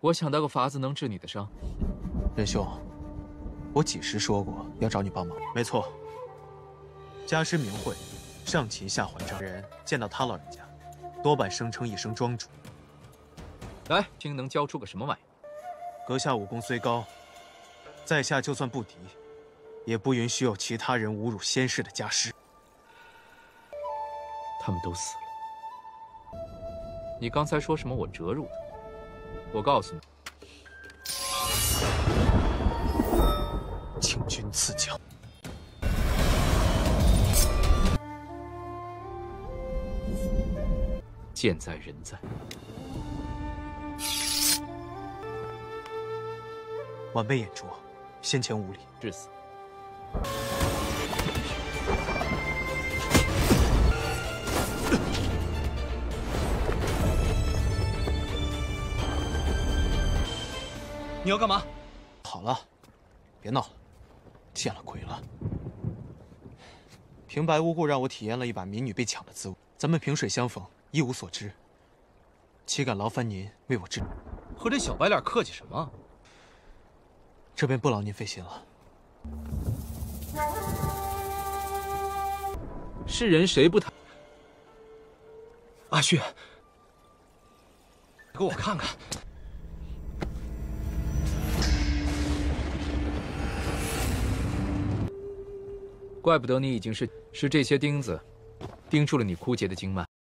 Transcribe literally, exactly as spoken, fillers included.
我想到个法子能治你的伤。 仁兄，我几时说过要找你帮忙？没错，家师明慧，上秦下还张人，见到他老人家，多半声称一声庄主。 来，听能教出个什么玩意？ 阁下武功虽高，在下就算不敌，也不允许有其他人侮辱先世的家师。 他们都死了。你刚才说什么？我折辱的？我告诉你， 请君赐教。 剑在人在。 晚辈眼拙，先前无礼， 致死。 你要干嘛？ 好了，别闹了，见了鬼了！平白无故让我体验了一把民女被抢的滋味，咱们萍水相逢，一无所知，岂敢劳烦您为我治？ 和这小白脸客气什么？ 这便不劳您费心了。 是人谁不谈？ 阿旭，给我看看。 怪不得你已经是是这些钉子钉住了你枯竭的经脉。